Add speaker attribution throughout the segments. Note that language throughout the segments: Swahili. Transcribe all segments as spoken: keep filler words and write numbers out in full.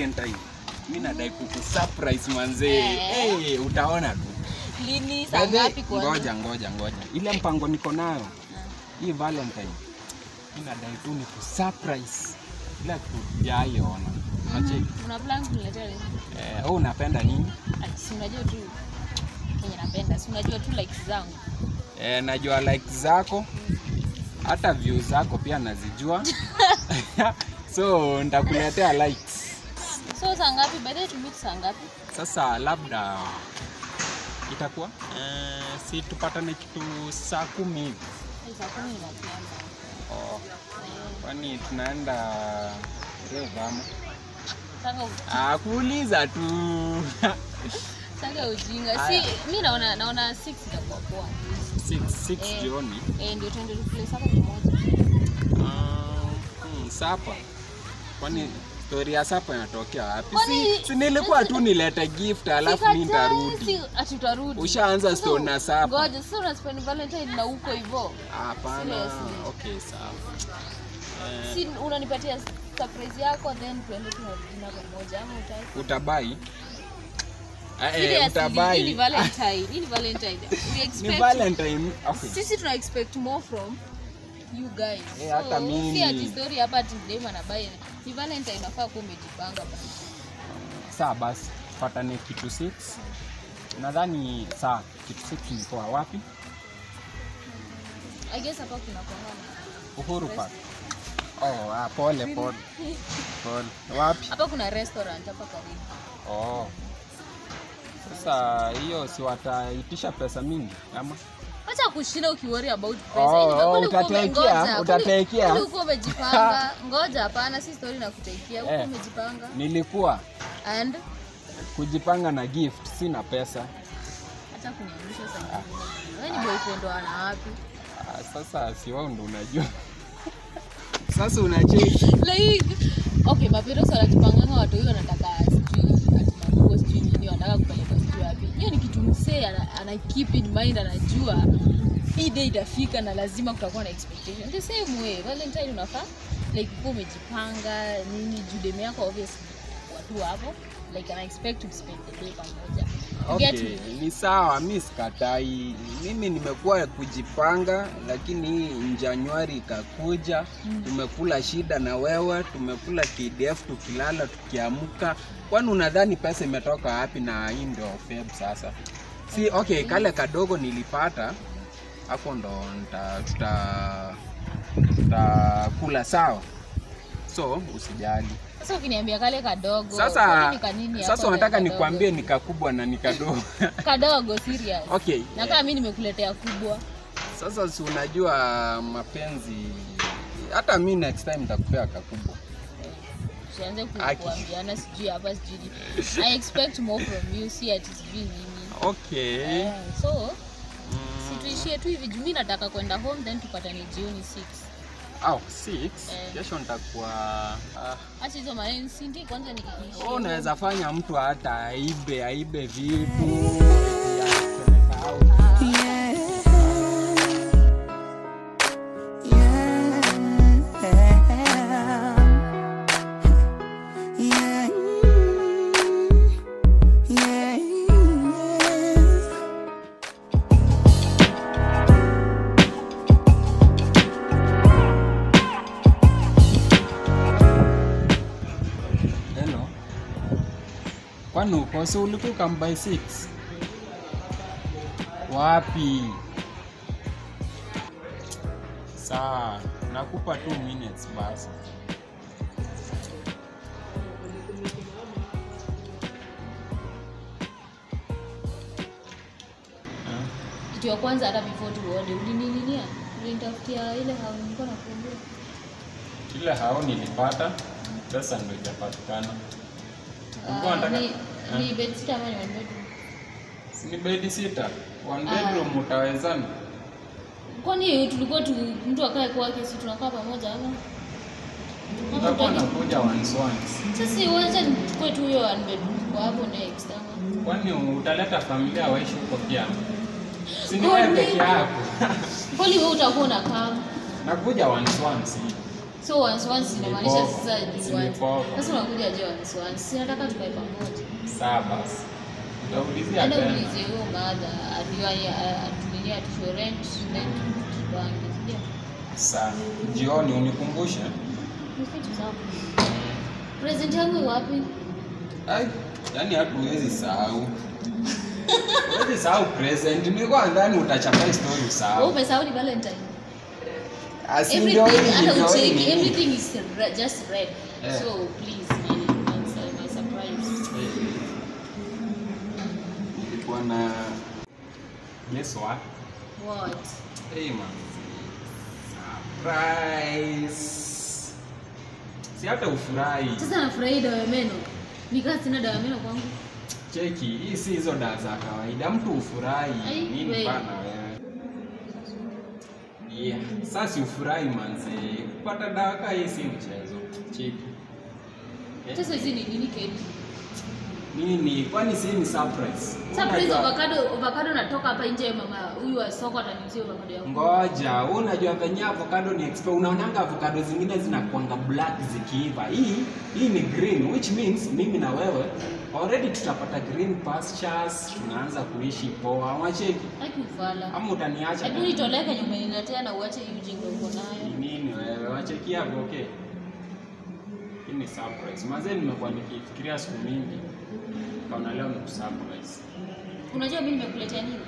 Speaker 1: Valentine. Mimi nadai kuku surprise manze. Eh, hey, utaona tu.
Speaker 2: Lini saa ngapi kwanza?
Speaker 1: Ngoja ngoja ngoja. Ile mpango niko nayo. Hii Valentine. Mimi nadai tu ni ku surprise. Bila kujaiona. Ache.
Speaker 2: Una plan kuniletea nini?
Speaker 1: Eh, wewe unapenda nini?
Speaker 2: Si unajua tu kenye napenda. Si unajua tu likes zangu.
Speaker 1: Eh, najua likes zako. Hata views zako pia nazijua. So nitakuletea likes.
Speaker 2: So saa ngapi? By the way, tumit saa ngapi?
Speaker 1: Sasa labda itakuwa eh, si tupatane kitu saa kumi hivi.
Speaker 2: Saa kumi ni mapema.
Speaker 1: Oh. Kwani tunaenda reva ama?
Speaker 2: Sanga
Speaker 1: Ah, kuuliza tu.
Speaker 2: Sanga ujinga. Si mimi naona naona six itakuwa poa.
Speaker 1: six six eh, jioni.
Speaker 2: Eh, ndio twende place hapa pamoja.
Speaker 1: Ah, hmm, sapa. Kwani story ya sapa inatokea wapi? Si, si nilikuwa tu nilete gift alafu mimi nitarudi.
Speaker 2: Si ati utarudi.
Speaker 1: Ushaanza story na sapa.
Speaker 2: Ngoja, sasa una spend Valentine na huko hivyo.
Speaker 1: Hapana. Okay, sawa.
Speaker 2: Eh, si unanipatia surprise yako then tuende tunarudi na pamoja ama utaki?
Speaker 1: Utabai? Eh, utabai.
Speaker 2: Ni Valentine. Ni Valentine. We expect
Speaker 1: Ni Valentine. Okay.
Speaker 2: Sisi tuna expect more from you guys.
Speaker 1: Eh, hata
Speaker 2: so,
Speaker 1: mimi.
Speaker 2: Si ati story hapa ati dem anabai. Ni Valentine unafaa kuwa umejipanga bana.
Speaker 1: Sawa basi, patane kitu six. Nadhani saa kitu six ni kwa wapi?
Speaker 2: I guess hapa kuna kwa
Speaker 1: Uhuru Park. Oh, ah, pole pole. Pole. Wapi?
Speaker 2: Hapa kuna restaurant hapa karibu.
Speaker 1: Oh. Sasa hiyo si wataitisha pesa mingi ama?
Speaker 2: Acha kushinda ukiworry about pesa.
Speaker 1: Oh, oh, utatekea, utatekea.
Speaker 2: Uko umejipanga. Ngoja hapana, si story na kutekea. Uko umejipanga.
Speaker 1: Nilikuwa
Speaker 2: and
Speaker 1: kujipanga na gift, sina pesa.
Speaker 2: Acha kuniangusha sana. Wewe ni boyfriend wa na wapi?
Speaker 1: Ah, sasa si wao ndo unajua. Sasa unacheki.
Speaker 2: Like okay, mapero sana jipanga watu hiyo wanataka sijui ati mambo sijui nini wanataka kupeleka sijui wapi. Hiyo ni kitu msee ana keep in mind, anajua hii day itafika na lazima kutakuwa na expectation. The same way Valentine unafaa like uko umejipanga nini jude yako obviously watu hapo like I expect to spend the day pamoja.
Speaker 1: Okay, ni sawa, mimi sikatai. Mimi nimekuwa kujipanga lakini Januari ikakuja, mm. Tumekula shida na wewe, tumekula K D F tukilala tukiamka. Kwani unadhani pesa imetoka wapi na hii ndio Feb sasa? Si okay, kale kadogo nilipata hapo ndo nita tuta tutakula sawa. So usijali.
Speaker 2: Sasa ukiniambia kale kadogo,
Speaker 1: sasa kanini sasa unataka nikwambie ni kakubwa na ni kadogo?
Speaker 2: Kadogo serious.
Speaker 1: Okay.
Speaker 2: Na kama mimi nimekuletea kubwa.
Speaker 1: Sasa si unajua mapenzi, hata mimi next time nitakupea kakubwa.
Speaker 2: Usianze kuambiana sijui hapa sijui. I expect more from you, see at sijui nini.
Speaker 1: Okay.
Speaker 2: Yeah, so mm. Situishie tu hivi, mimi nataka kwenda home then tupatane jioni six.
Speaker 1: Au six? Kesho nitakuwa
Speaker 2: ah. Acha hizo maneno sindi kwanza nikikishia.
Speaker 1: Oh, unaweza fanya mtu hata aibe aibe vitu. Kwani uko so ulikuwa come by six? Wapi? Saa, nakupa two minutes basi.
Speaker 2: Kitu ya kwanza hata before tuone ulinininia, ulinitafutia ile hao nilikuwa nakuambia.
Speaker 1: Ile hao nilipata, pesa ndio itapatikana.
Speaker 2: Uh, ni, ni bed sitter ama ni one bedroom?
Speaker 1: Ni bed sitter. One bedroom uh, utawezana?
Speaker 2: Kwani tulikuwa tu mtu akae kwake si tunakaa pamoja ama?
Speaker 1: Tutakuwa nakuja once once.
Speaker 2: Sasa wacha nichukue tu hiyo one bedroom kwa hapo next ama.
Speaker 1: Kwani utaleta familia waishi huko pia? Si ni wewe peke yako.
Speaker 2: Kwani wewe utakuwa unakaa?
Speaker 1: Nakuja once once.
Speaker 2: So once once inamaanisha sasa ni once.
Speaker 1: Sasa
Speaker 2: Sasa unakuja je once once. Si nataka tukae pamoja.
Speaker 1: sawa basi. Utaulizia
Speaker 2: Ndio
Speaker 1: tena.
Speaker 2: ulizie huyo mada aliwa atuminia tu rent rent tupange. Ndio.
Speaker 1: Sawa. Jioni unikumbushe.
Speaker 2: Kitu sawa. Present yangu wapi?
Speaker 1: Ai, yani hatuwezi sahau. Huwezi sahau present. Nilikuwa ndani utachapa story usahau.
Speaker 2: Wewe umesahau ni Valentine.
Speaker 1: Everything,
Speaker 2: everything, everything is re- just red.
Speaker 1: Yeah.
Speaker 2: So please, man, answer my surprise.
Speaker 1: Nilikuwa na guess what?
Speaker 2: What?
Speaker 1: Hey man. Surprise. Si hata ufurahi.
Speaker 2: Sasa nafurahi dawa ya meno. Nikaa sina dawa ya meno kwangu.
Speaker 1: Cheki, hii si hizo dawa za kawaida. Mtu ufurahi.
Speaker 2: Ai,
Speaker 1: Nini
Speaker 2: we.
Speaker 1: bana wewe? Yeah. Sasa ufurahi manze. Kupata dawa kama hii si mchezo. Cheki. Eh?
Speaker 2: Sasa hizi ni nini keki?
Speaker 1: Nini? Kwani si ni surprise?
Speaker 2: Surprise
Speaker 1: Unajua-
Speaker 2: avocado, avocado natoka hapa nje mama. Huyu wa soko ataniuzia avocado yangu.
Speaker 1: Ngoja, wewe unajua venye avocado ni expert. Unaonanga avocado zingine zinakuanga black zikiiva. Hii hii ni green, which means mimi na wewe already tutapata green pastures, tunaanza kuishi poa. Wacheki.
Speaker 2: Haki ufala.
Speaker 1: Ama utaniacha?
Speaker 2: Hebu nitoleke nyuma niletea na uache hii ujinga uko nayo.
Speaker 1: Ni nini wewe? Wacheki hapo okay. Hii ni surprise. Mazee nimekuwa nikifikiria siku mingi. Kaona leo ni surprise.
Speaker 2: Unajua mimi nimekuletea nini?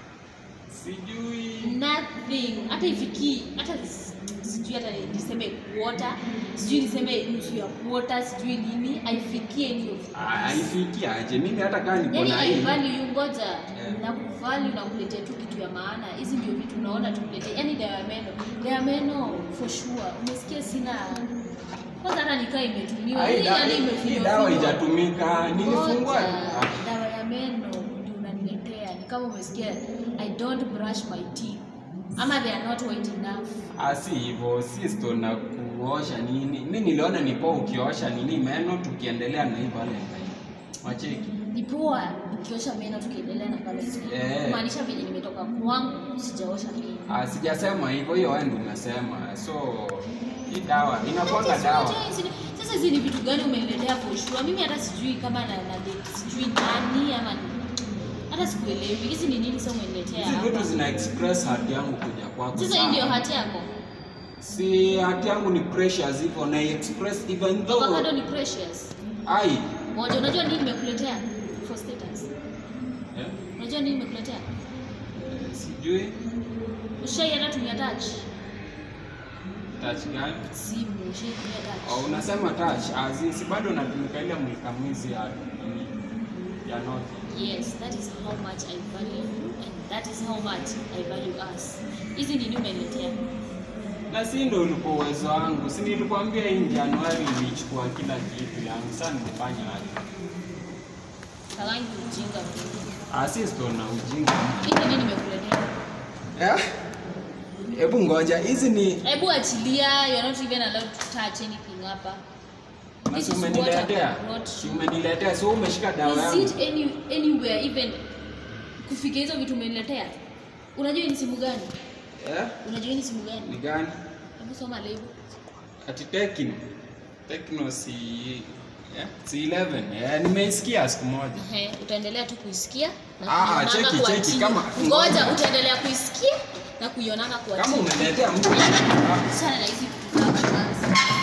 Speaker 1: Sijui.
Speaker 2: Nothing. Hata ifiki, hata sijui hata niseme quarter, sijui niseme nusu ya quarter, sijui nini, haifikie hiyo.
Speaker 1: Haifiki aje? Mimi hata kama niko
Speaker 2: Yaani
Speaker 1: na hii.
Speaker 2: haivali ngoja
Speaker 1: Yeah.
Speaker 2: na kuvali na kuletea tu kitu ya maana. Hizi ndio vitu unaona tukuletea. Yaani dawa ya meno. Dawa ya meno for sure. Umesikia sina kwanza hata nikaa imetumiwa.
Speaker 1: Hii
Speaker 2: Hii
Speaker 1: dawa-
Speaker 2: yani
Speaker 1: hii
Speaker 2: imefinywa.
Speaker 1: dawa haijatumika. Nilifungua.
Speaker 2: Ngoja, dawa ya meno ndio unaniletea. Ni kama umesikia I don't brush my teeth. Ama they are not white enough.
Speaker 1: Ah, si hivyo, si sto na kuosha nini. Mimi niliona ni poa ukiosha nini meno tukiendelea na hii Valentine. Wacheki.
Speaker 2: Ni poa ukiosha meno tukiendelea na pale.
Speaker 1: Eh.
Speaker 2: Kumaanisha vile nimetoka kwangu sijaosha meno.
Speaker 1: Ah, sijasema hivyo, hiyo wewe ndio unasema. So hii dawa inakuanga dawa.
Speaker 2: Sasa hizi ni vitu gani umeniletea for sure? Mimi hata sijui kama na, na sijui nani ama ni hata sikuelewi. Hizi ni nini sasa umeniletea?
Speaker 1: Hizi
Speaker 2: hapa?
Speaker 1: vitu zina express hati yangu kuja kwako.
Speaker 2: Sasa hii
Speaker 1: sawa?
Speaker 2: ndio hati yako.
Speaker 1: Si hati yangu ni precious hivyo na express even though.
Speaker 2: Avocado ni precious.
Speaker 1: Ai.
Speaker 2: Moja, unajua nini nimekuletea? For status.
Speaker 1: Eh?
Speaker 2: Unajua nini nimekuletea?
Speaker 1: Eh, Sijui.
Speaker 2: Ushai hata tumia touch.
Speaker 1: Touch gani?
Speaker 2: Simu, ushai tumia touch.
Speaker 1: Oh, unasema touch. Ah, si si bado natumika ile mulika mwizi ya nini? Ya note.
Speaker 2: Yes, that is how much I value you and that is how much I value us. Hizi nini umeniletea?
Speaker 1: Na si ndo ulikuwa uwezo wangu. Si nilikwambia hii Januari nilichukua kila kitu yangu. Sasa nimefanya aje?
Speaker 2: Kalangi ujinga.
Speaker 1: Ah, si sto na ujinga.
Speaker 2: Hizi nini nimekuletea?
Speaker 1: Eh? Hebu ngoja. Hizi ni
Speaker 2: Hebu achilia, you are not even allowed to touch anything hapa.
Speaker 1: na
Speaker 2: This
Speaker 1: si
Speaker 2: is what
Speaker 1: umeniletea.
Speaker 2: I brought
Speaker 1: Si
Speaker 2: you.
Speaker 1: umeniletea. So umeshika dawa
Speaker 2: Is
Speaker 1: yangu.
Speaker 2: it any, anywhere even kufikia hizo vitu umeniletea? Unajua hii ni simu gani?
Speaker 1: Eh?
Speaker 2: Unajua hii ni simu
Speaker 1: Ni
Speaker 2: gani?
Speaker 1: gani?
Speaker 2: Hebu soma label.
Speaker 1: Ati Tecno. Tecno si eh? Si eleven. Eh, nimeisikia siku moja.
Speaker 2: Ehe, utaendelea tu kuisikia na
Speaker 1: Ah,
Speaker 2: kuionanga
Speaker 1: cheki,
Speaker 2: kwa
Speaker 1: cheki,
Speaker 2: chini.
Speaker 1: kama-
Speaker 2: Ngoja utaendelea kuisikia na kuionanga kwa
Speaker 1: Kama
Speaker 2: chini.
Speaker 1: umeniletea mtu
Speaker 2: Sana na hizi vitu zako kwanza.